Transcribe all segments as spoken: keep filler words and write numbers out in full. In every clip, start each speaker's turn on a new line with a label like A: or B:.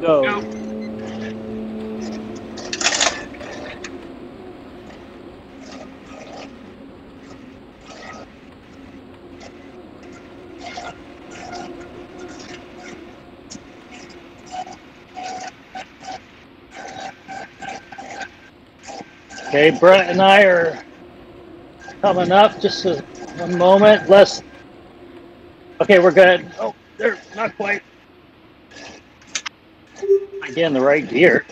A: Go.
B: Go.
C: Okay, Brett and I are coming up. Just a, a moment. Less. Okay, we're good. Oh, they're not quite. Again, the right gear.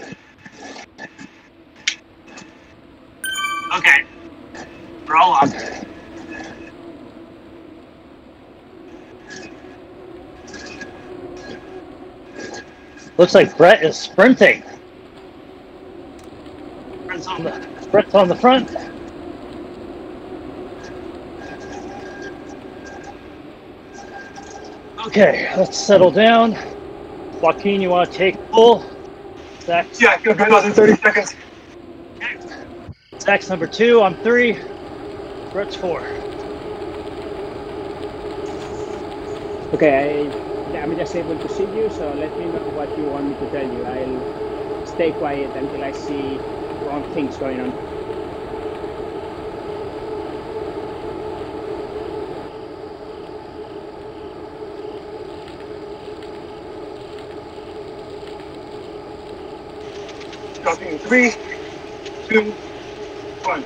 B: Okay. We're all on.
C: Looks like Brett is sprinting.
B: Brett's on the
C: Brett's on the front. Okay, let's settle down. Joaquin, you want to take full? Zach,
B: Yeah, go for another thirty seconds.
C: okay. Zach's number two. I'm three. Brett's four.
A: Okay, I, I'm just able to see you, so let me know what you want me to tell you. I'll stay quiet until I see wrong things going on.
B: Dropping three, two, one.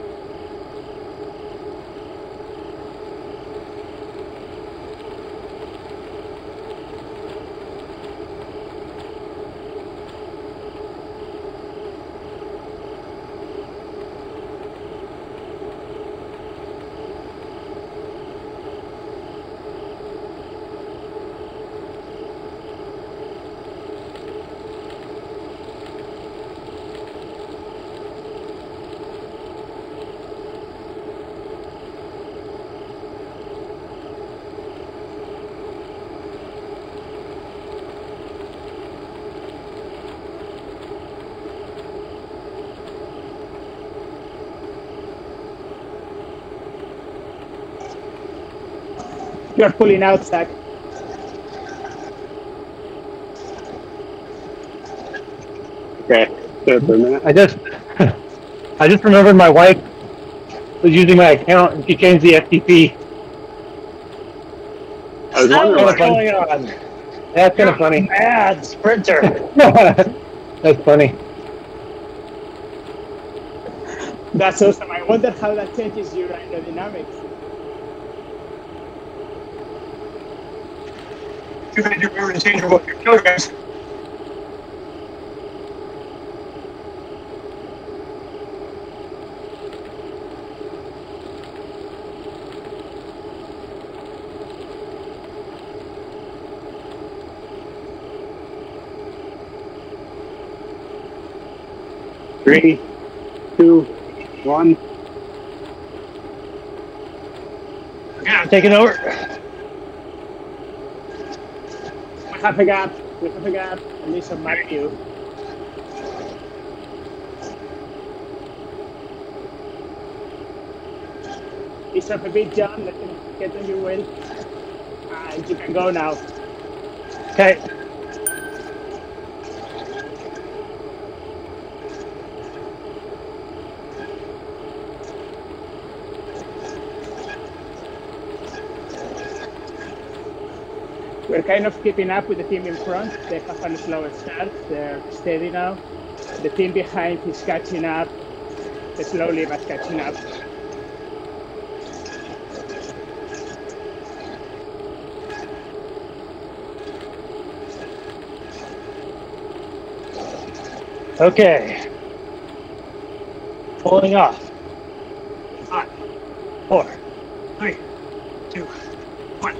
A: You're pulling out, Zach.
D: Okay, so for a minute. I just, I just remembered my wife was using my account and she changed the F T P. I was wondering
C: What's
D: what's
C: going on?
D: That's kind of funny.
C: Mad sprinter.
D: That's funny.
A: That's awesome. I wonder how that changes your aerodynamics.
B: Too bad you were interchangeable with your kilograms.
D: Three, two, one.
B: Yeah.
C: Taking over.
A: We have a gap. We have a gap. And this on Matthew. Ease up a bit, John. Let him get on your wheel. And you can go now.
C: Okay.
A: We're kind of keeping up with the team in front. They have a slower start. They're steady now. The team behind is catching up, slowly but catching up.
C: Okay. Pulling off.
B: Five,
C: Four.
B: three, two, one.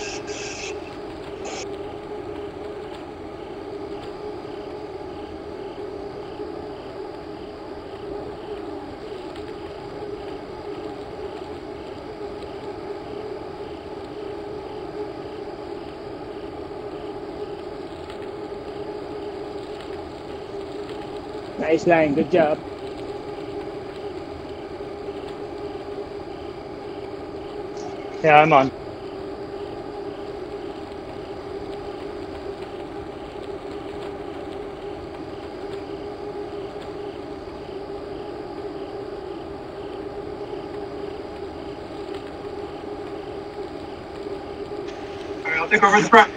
A: Nice line, good job.
C: Yeah, I'm on.
B: take over the front.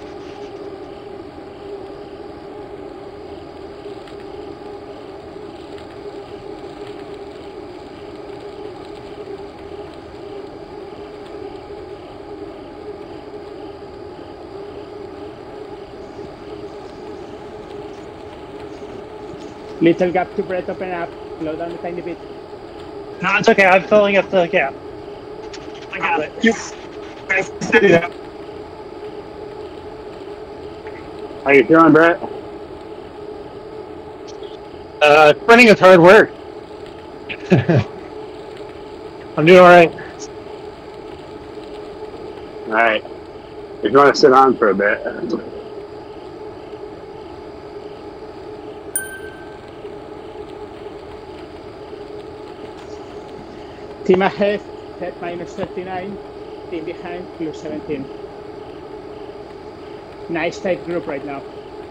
A: Little gap to Brett, open up. Slow down a tiny bit.
C: No, it's okay. I'm filling up the gap. I got it.
B: You. Okay, steady now.
D: How you feeling, Brett? Uh, sprinting is hard work. I'm doing all right.
E: All right. If you want to sit on for a bit.
A: Team ahead, head minus thirty-nine. Team behind, plus seventeen. Nice tight group right now.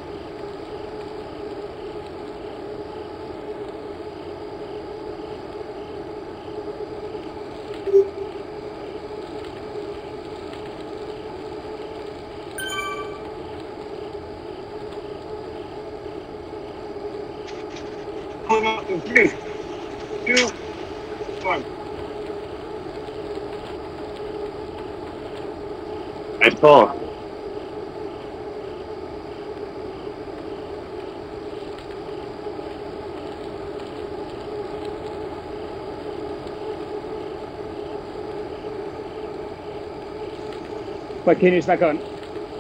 B: Pulling out in three, two, one.
E: Nice pull.
A: Joaquin is back on.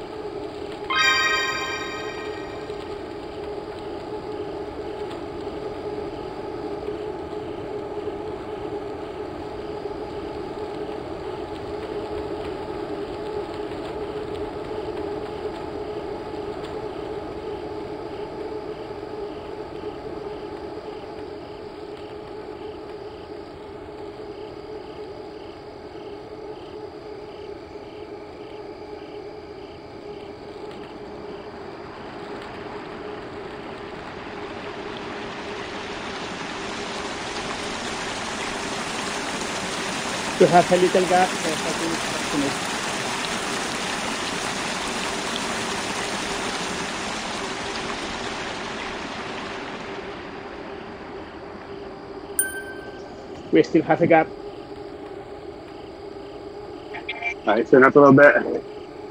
A: To have a little gap, so Joaquin is back to me. We still have a gap.
E: All right, sit up a little bit.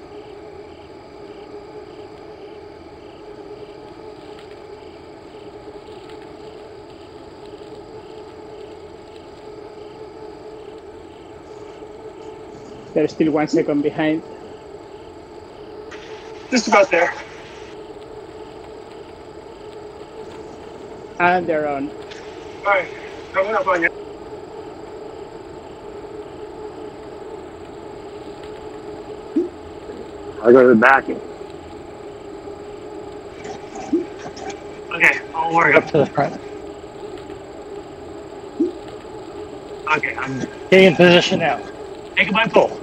A: They're still one second behind.
B: Just about there.
A: And they're on.
B: All right, coming up on you.
E: I'll go to the back.
B: Okay, I'll work
C: Up
B: up.
C: to the front.
B: Okay, I'm
C: Getting in position now.
B: taking my pull.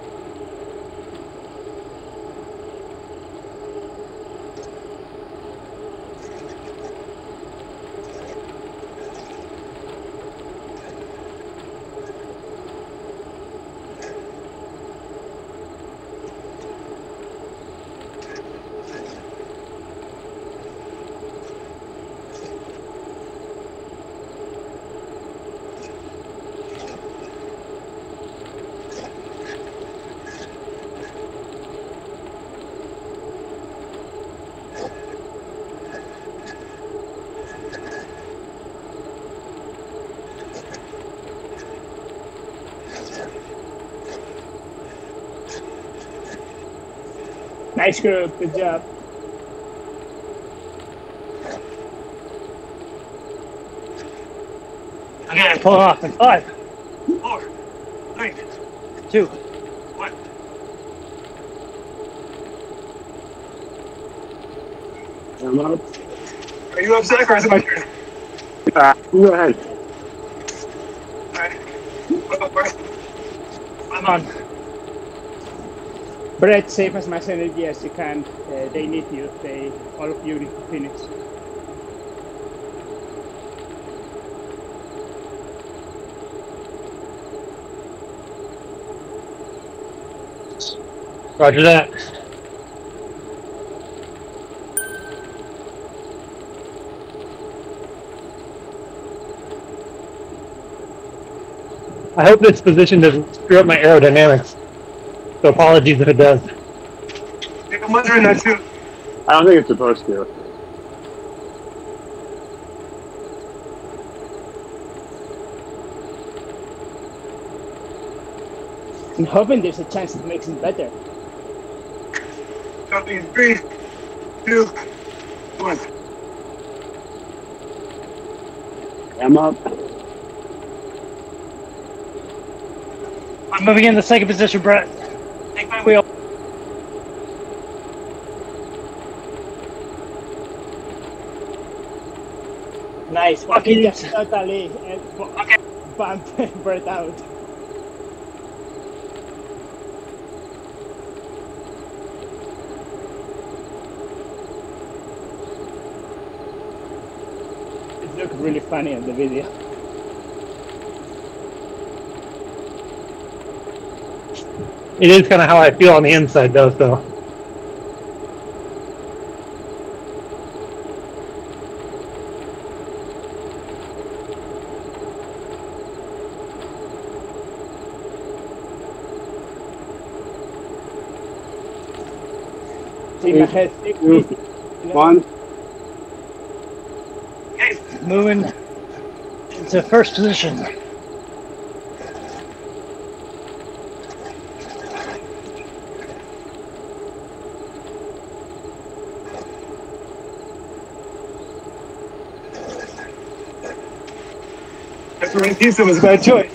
A: Nice group, good job.
B: Okay,
C: Pull off in five,
B: four, three,
C: two,
B: one.
E: I'm up.
B: Are you up, Zach, or is it my turn?
E: Uh, go ahead.
B: All right. What up, Brett?
C: I'm on.
A: Brett, save as much energy as you can. Uh, they need you. They, all of you need to finish.
D: Roger that. I hope this position doesn't screw up my aerodynamics. So apologies if it does.
B: Yeah, I'm wondering that too.
E: I don't think it's supposed to.
A: I'm hoping there's a chance it makes it better.
B: Something in three, two, one.
E: I'm up.
C: I'm moving in the second position, Brett. Take my wheel.
A: Nice. Joaquin just totally uh,
C: Okay.
A: bumped Bert out. It looked really funny on the video.
D: It is kind of how I feel on the inside, though. So
A: Team ahead, six,
E: Two, one.
C: Okay, moving into first position.
B: That's where Batista was a bad choice.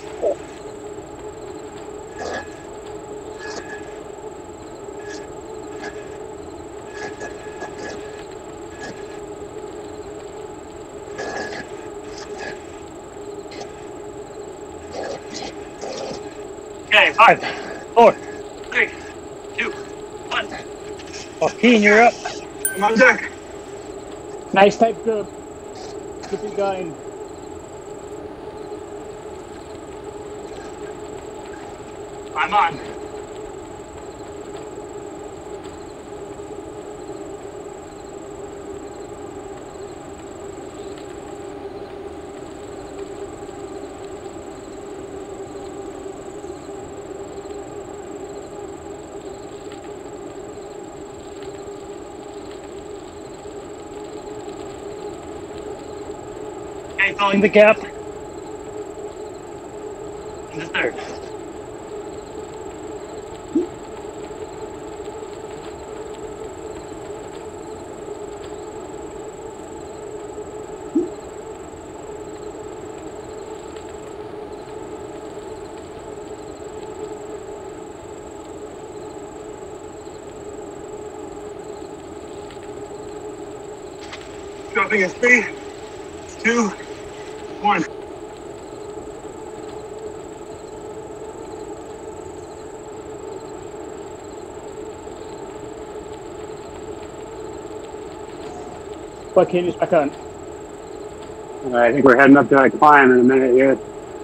C: Okay, five, four, three, two, one. Joaquin, you're up.
B: I'm on deck.
A: Nice type group. Keep it going.
C: I'm on. Okay, filling the gap. In the third.
B: Something in three, two, one.
A: Joaquin is back on.
E: Uh, I think we're heading up to that climb in a minute here.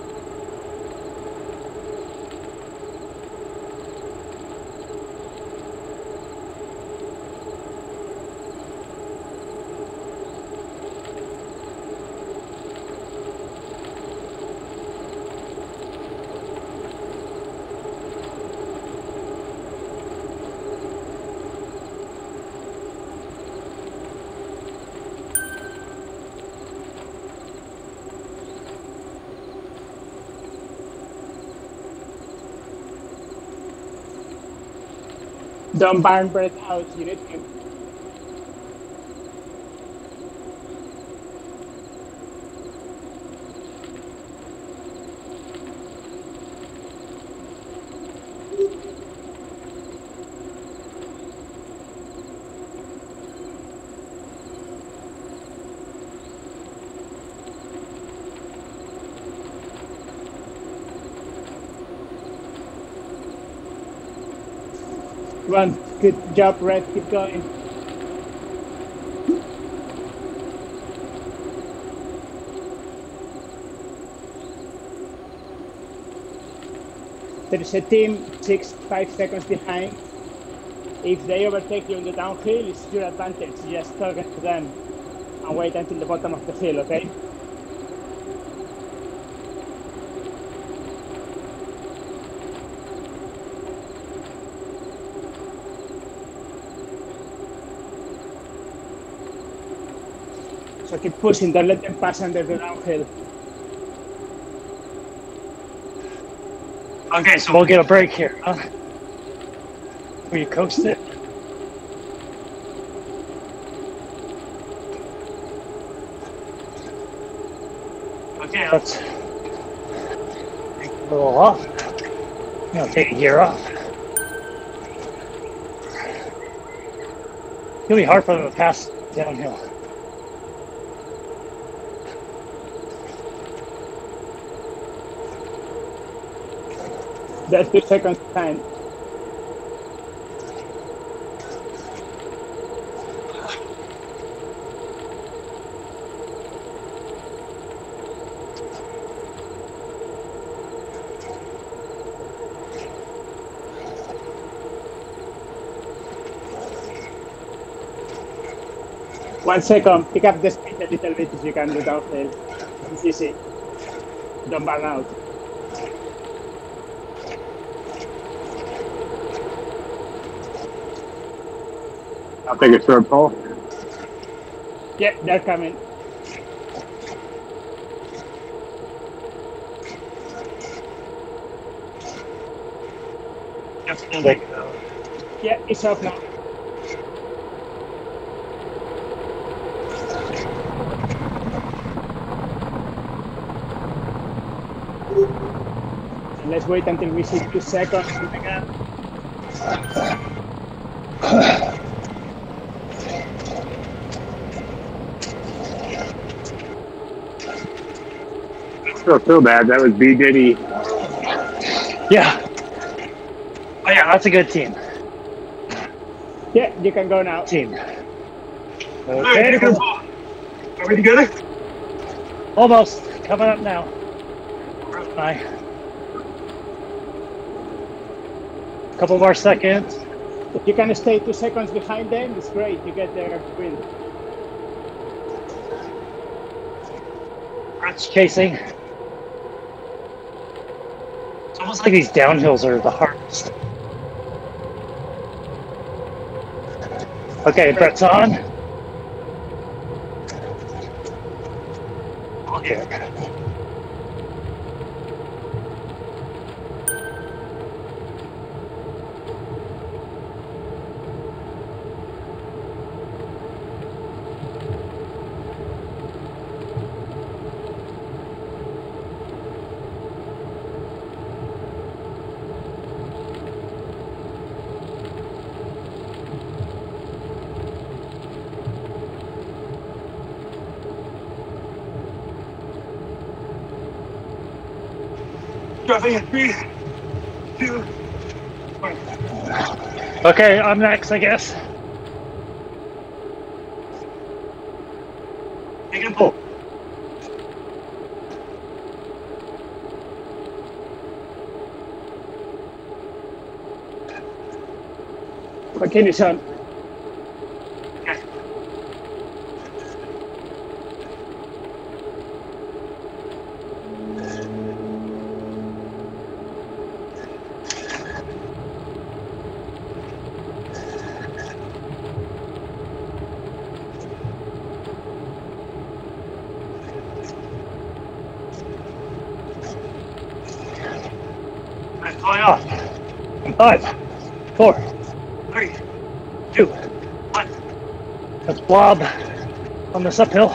A: Don't burn Bert out. You need him. Run. Good job, Red. Keep going. There is a team six, five seconds behind. If they overtake you on the downhill, it's your advantage. Just target to them and wait until the bottom of the hill, okay? So keep pushing, don't let them pass under the downhill.
C: Okay, so we'll get a break here, huh? Will you coast it? Okay, let's take a little off. I'm gonna take a gear off. It'll be hard for them to pass downhill.
A: That's two seconds time. One second, pick up the speed a little bit if you can do downhill. It's easy. Don't burn out.
E: I'll take a short pull.
A: Yeah, they're coming. Yeah, it's off now. And let's wait until we see two seconds coming up.
E: I don't feel bad. That was B Diddy.
C: Yeah. Oh yeah, that's a good team.
A: Yeah, you can go now.
C: Team.
B: Okay,
C: Okay.
B: are we together?
C: Almost. Coming up now. Bye. Couple more seconds.
A: If you can stay two seconds behind them, it's great. You get their win.
C: Brett's chasing. It's almost like these downhills are the hardest. Okay, Brett's on. All here.
B: Dropping in three, two, one.
C: Okay, I'm next, I guess.
B: Take a pull.
A: Continue, son.
B: Okay.
C: I'm going off. In five, four,
B: Three,
C: two.
B: one.
C: Let's blob on this uphill.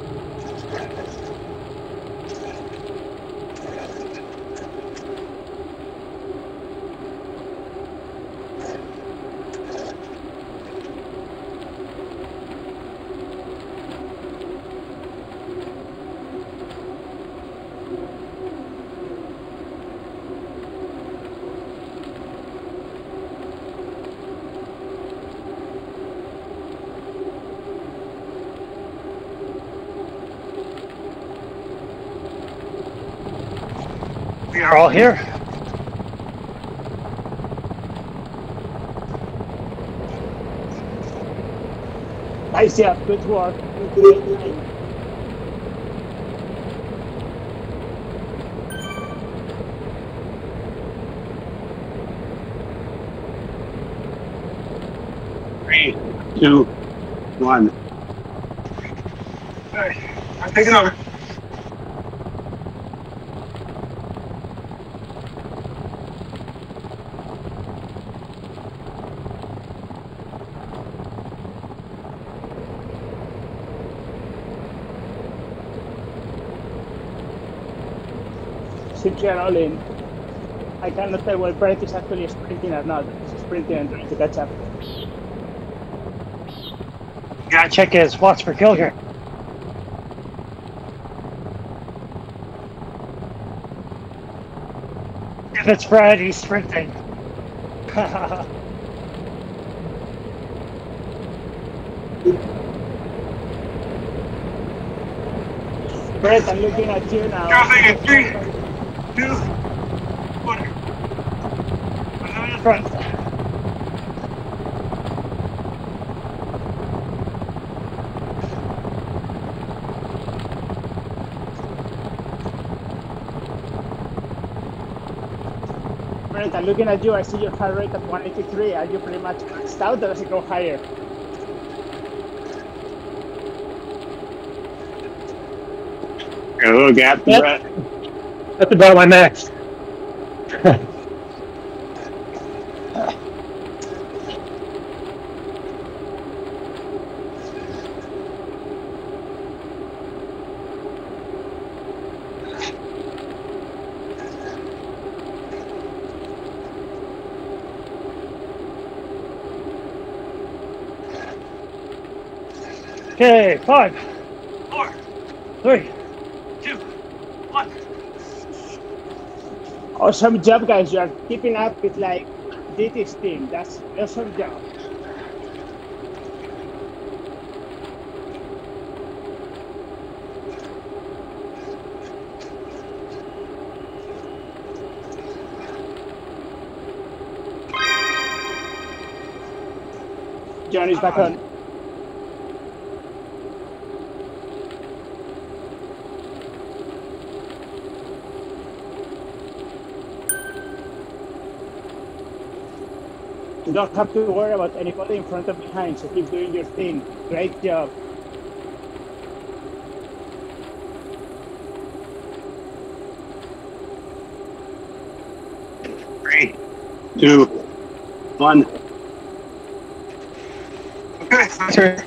C: We are all here.
A: Nice job. Good work. Great time.
E: Three, two, one.
B: All right, I'm taking over.
A: Since you're all in, I cannot tell whether Brett is actually sprinting or not. He's sprinting and trying to catch up.
C: Gotta check his watts per kilogram. If it's Brad, he's sprinting.
A: Brett, I'm looking at you now.
B: Dropping in three, two, one.
C: Front.
A: Brett, I'm looking at you. I see your heart rate at one eighty-three. Are you pretty much maxed out, or does it go higher?
E: Got a little gap to
D: Yep.
E: Brett.
D: That's about my max.
C: Okay, five,
B: Four,
C: three.
B: two, one.
A: Awesome job, guys. You are keeping up with like D T's team. That's awesome job. John is back on. You don't have to worry about anybody in front or behind, so keep doing your thing. Great job.
E: Three, two, one.
B: Okay, my turn.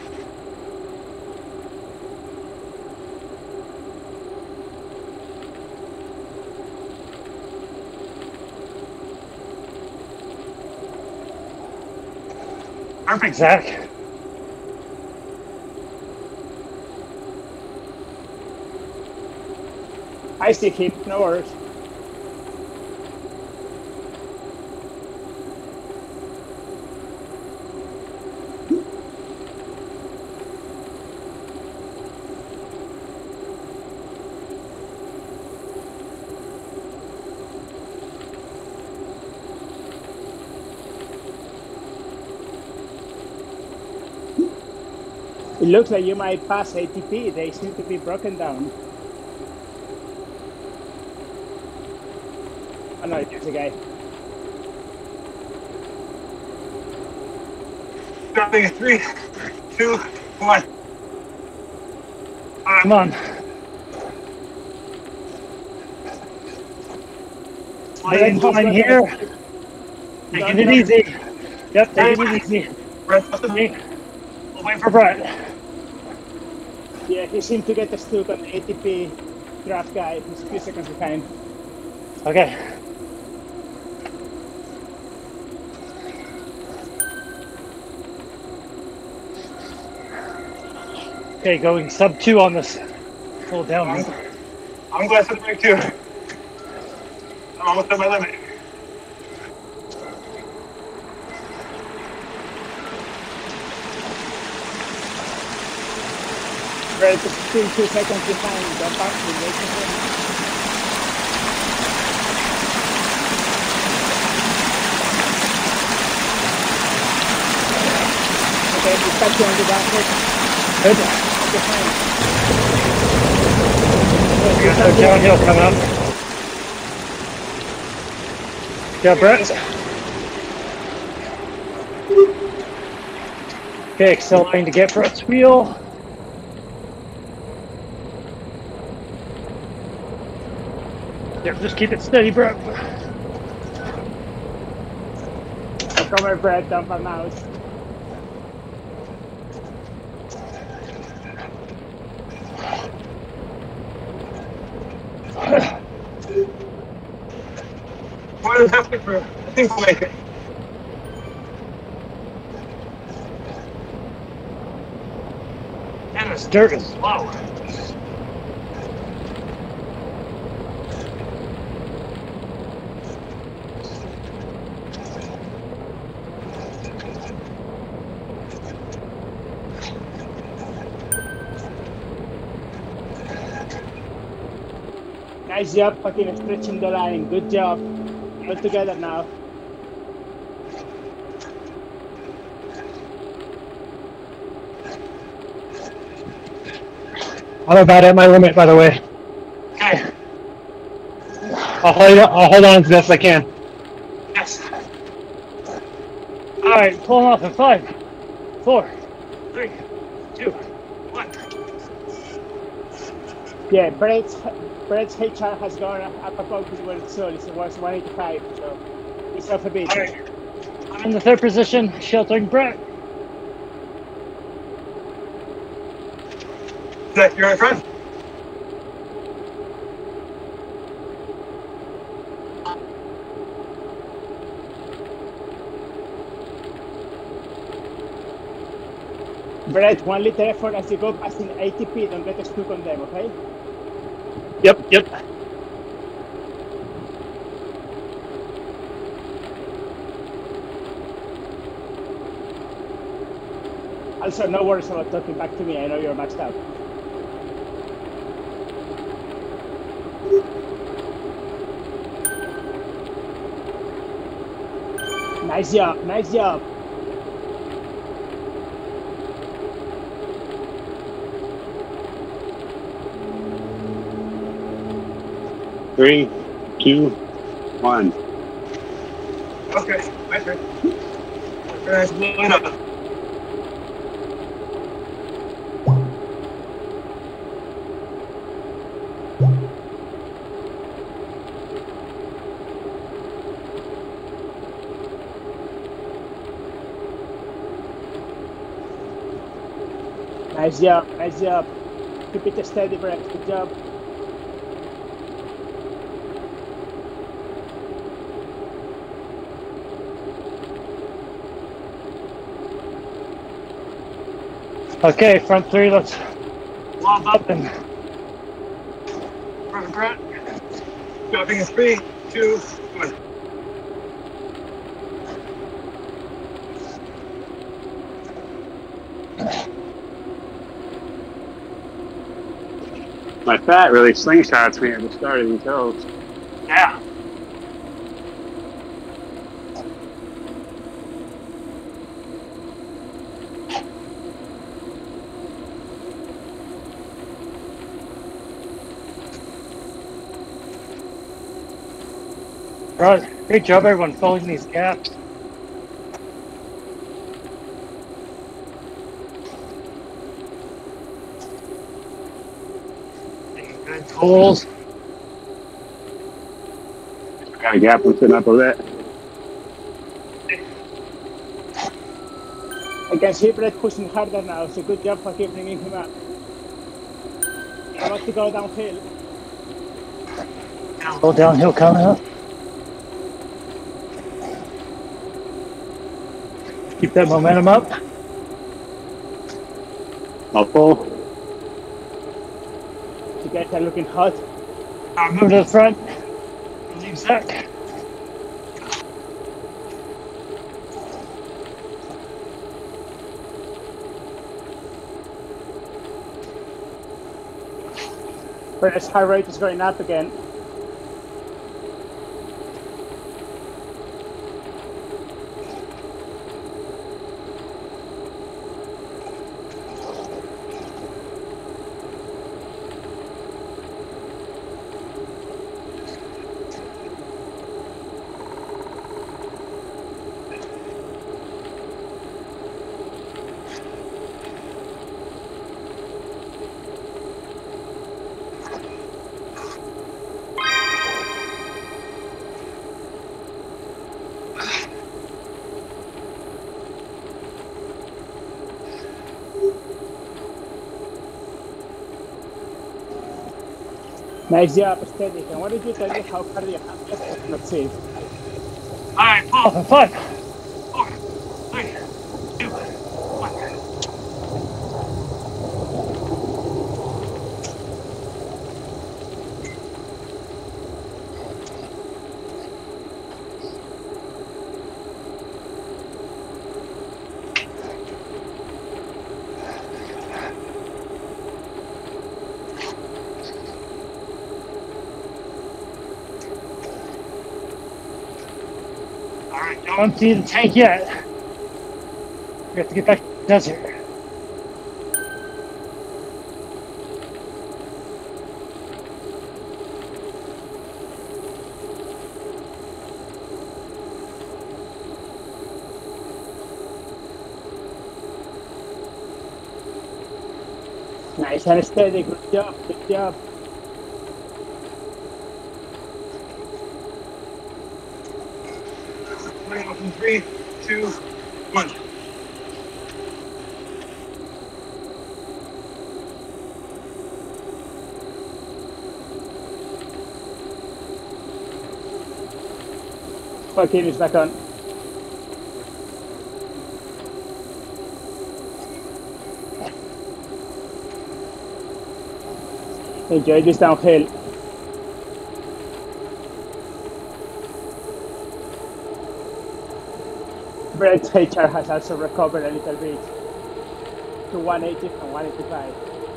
C: Perfect, Zach.
A: I stick him, no worries. It looks like you might pass A T P. They seem to be broken down. Oh no, there's a guy.
B: Dropping in three, two, one.
C: All right, come on. Sliding line here. Taking it easy. Yep, taking it easy. We'll wait for Brett.
A: Yeah, he seemed to get stuck on A T P draft guy. He's a few seconds behind.
C: Okay. Okay, going sub two on this full down.
B: I'm, I'm glad to break two. I'm almost at my limit.
A: Right, it's still two seconds behind the back. Waiting for him. Okay, he's catching on the back.
C: Good. Good. Downhill coming up. Yeah, Brett. Okay, accelerating to get Brett's wheel. Yeah, just keep it steady, Brett.
A: Come here, Brett, dump my mouse.
B: More than halfway through. I think we'll make it.
C: And this dirt is slow.
A: Nice job, fucking stretching the line. Good job. All together now.
D: I'm about at my limit, by the way.
B: Okay.
D: I'll hold, I'll hold on as best I can.
B: Yes.
C: All right, pulling off in five, four, three, two, one.
A: Yeah, Brett's, Brett's H R has gone up above his world soul. It was one eighty-five, so he's off a bit.
C: All right. I'm in the third position, sheltering Brett.
B: Zach, you're in front?
A: Brett, one liter effort as you go past in A T P, don't get stuck on them, okay?
D: Yep, yep.
A: Also, no worries about talking back to me. I know you're maxed out. Nice job, nice job.
E: Three, two, one.
B: Okay, my turn. Guys, line up.
A: Nice job, nice job. Keep it steady, Brett. Good job.
C: Okay, front three, let's lob up and
B: Front Brett. Dropping in three, two, one.
E: My fat really slingshots me at the start of these hills.
B: Yeah.
C: right. Great job, everyone, filling these gaps. Taking good pulls.
E: Got a gap lifting up a bit.
A: I can see Brett pushing harder now, so good job for keeping bringing him up. About to go downhill.
C: Go downhill coming up. Keep that momentum up.
E: I'll pull.
A: You guys are looking hot.
C: I'll move to the front. Leave Zach.
A: Brett's heart rate is going up again. Nice job, steady. And why don't you tell me how far you have left? I cannot see it.
B: All right, pull.
C: Oh, five.
B: Four, three, two, one. All right,
C: Don't see the tank yet. We have to get back to the desert.
A: Nice and steady. Good job. Good job.
B: Putting off in three, two, one.
A: Okay, it's back on. Enjoy this downhill. Brett's H R has also recovered a little bit to one eighty from one eighty-five.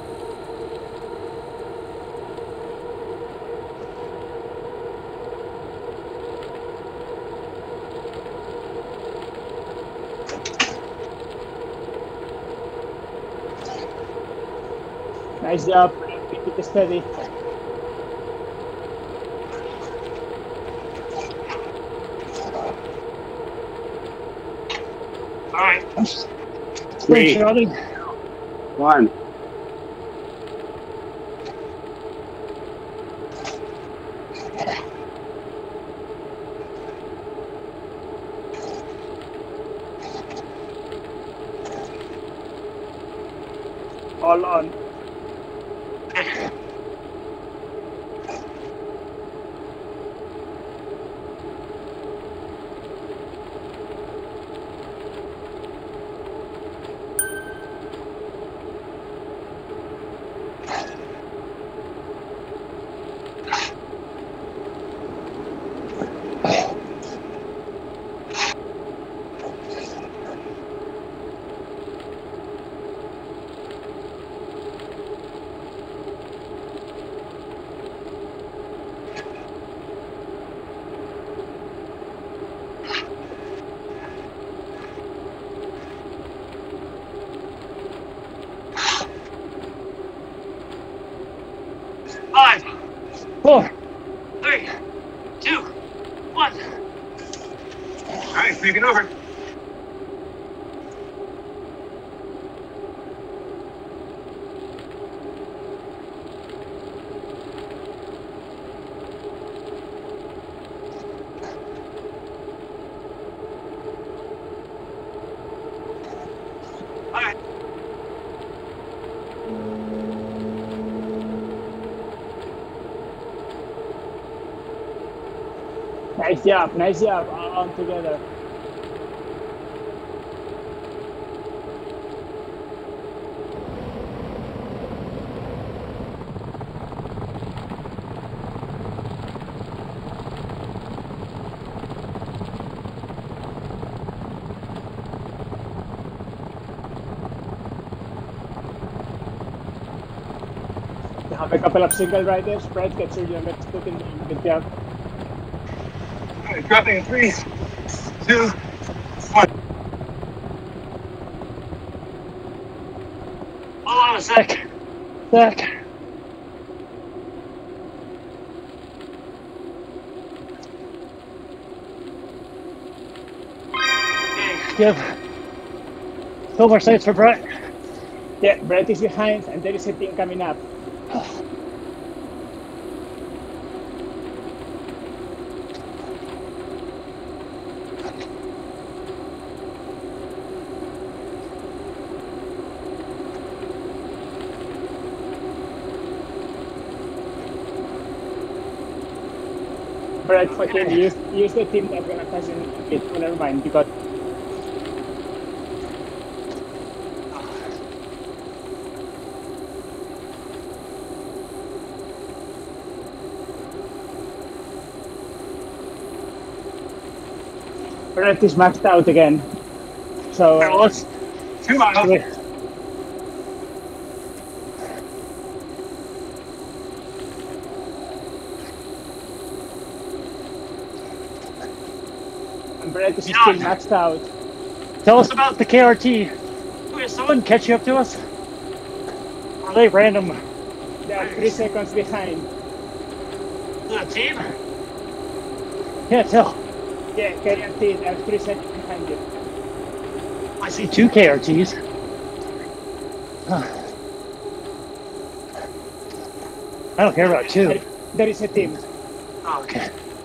A: Nice job. Keep it steady.
B: All right.
E: Three,
C: Charlie.
E: one.
A: All on.
B: Five,
C: Four.
B: three, two, one. All right, making over. All right.
A: Nice job. Nice job. All on together. You have a couple of single riders. Brett gets your youngest put in. Good job.
B: All right, dropping in three, two, one. Hold on a sec.
C: Back.
B: Okay.
C: Give. Silver sights for Brett.
A: Yeah, Brett is behind, and there is a team coming up. Brett, fucking use, use the team that's gonna pass in it. Oh, never mind, you got. Brett is maxed out again. So
C: Well, let's.
B: Two miles.
C: Wait.
A: and Brett is still maxed out.
C: Tell us about the K R T. Will someone catch you up to us? Or are they random?
A: They are three seconds behind.
C: The team? Can't tell.
A: Yeah, K R T, they are three seconds behind you.
C: I see two K R Ts. Huh. I don't care about two.
A: There, there is a team.
C: Oh, okay.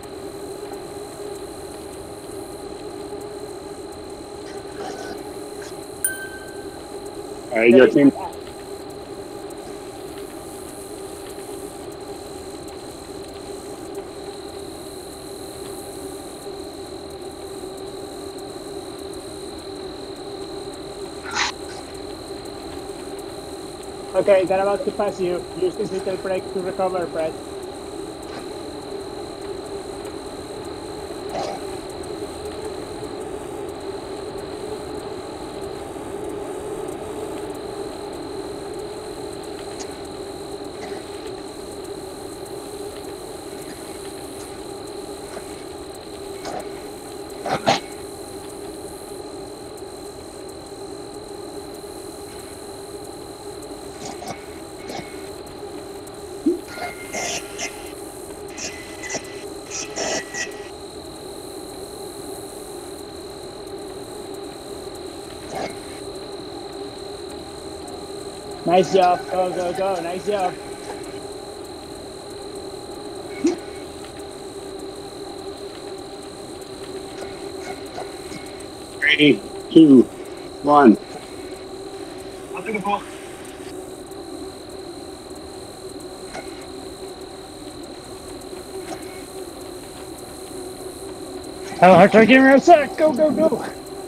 E: All right, your team.
A: Okay, they're about to pass you. Use this little break to recover, Brett. Nice job. Go, go, go. Nice job.
E: Three, two, one.
B: I'll take a ball.
C: Have a hard time getting around set. Go, go, go.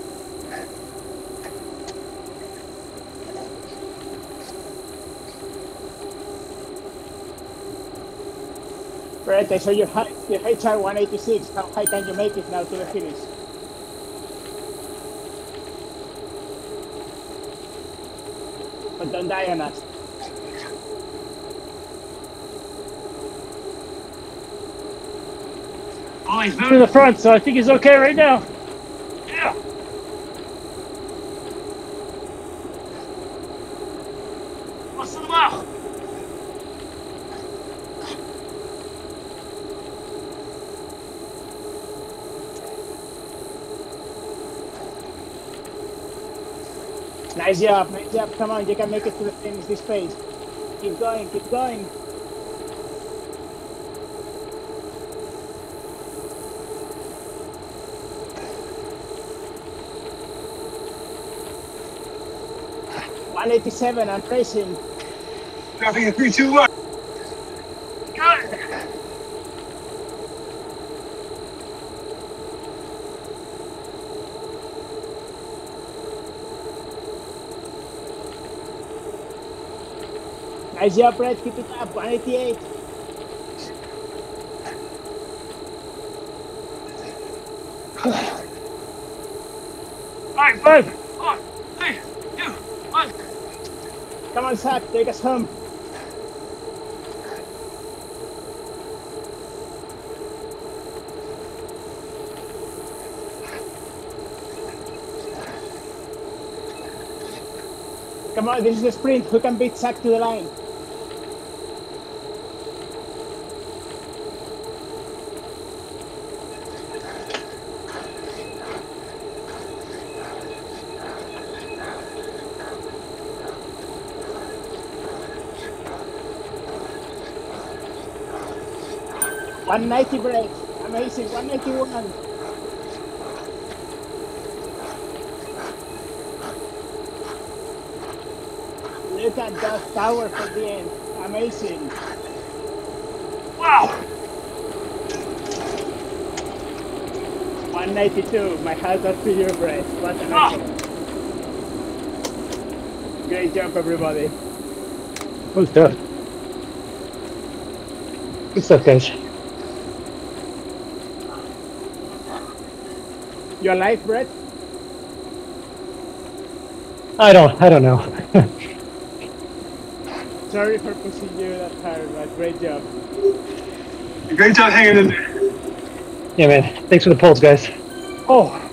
A: Brett, I saw your, high, your H R one eighty-six. How high can you make it now to the finish? But don't die on us.
C: Oh, he's moving to the front, so I think he's okay right now. Yeah. What's the mile?
A: Nice job, nice job. Come on, you can make it to the finish this pace. Keep going, keep going. one eighty-seven, I'm racing.
B: Dropping in three, two, one.
C: Good.
A: Nice job, Brett. Keep it up. one eighty-eight.
C: Five, five, four, three, two, one.
A: Come on, Zach. Take us home. Come on, this is the sprint. Who can beat Zach to the line? one ninety break. Amazing. one ninety-one. Look at that tower for the end. Amazing.
C: Wow.
A: one ninety-two. My hats off to you, Brett. What an
B: Ah.
A: effort. Great job, everybody.
D: That was tough. Good stuff, guys.
A: You alive, Brett?
D: I don't, I don't know.
A: Sorry for pushing you that hard, but great job.
B: Great job hanging in there.
D: Yeah, man. Thanks for the polls, guys.
B: Oh.